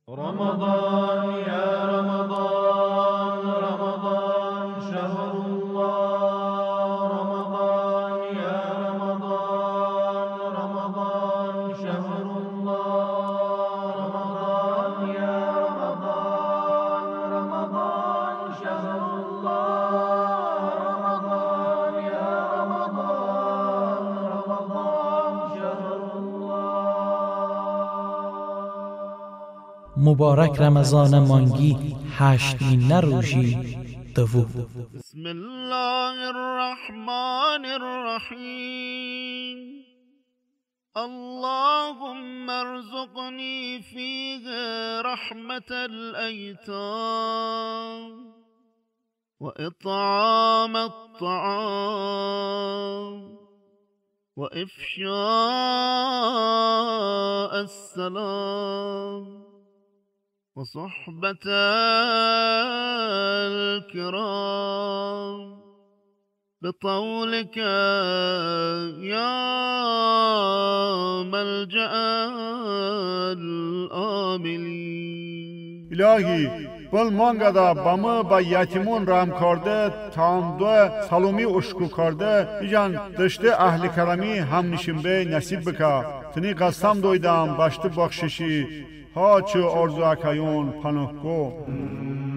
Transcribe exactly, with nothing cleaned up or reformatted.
رمضان يا رمضان رمضان شهر الله رمضان يا رمضان رمضان شهر الله رمضان يا رمضان رمضان شهر الله رمضان يا رمضان رمضان شهر الله. مبارک رمضان مانگی هشتمین روزی دوم. بسم الله الرحمن الرحیم. اللهم ارزقني فيه رحمة الأيتام وإطعام الطعام وإفشاء السلام وصحبة الكرام بطولك يا ملجأ الآملين. İlahi, bol mangada bamı ba yetimun ram karde tam dua salumi uşku karde ican dıştı ahli kerami ham nişimbe nasip bika. Tini qasam doydam baştı bakşişi ha çu arzu akayun panuh ko.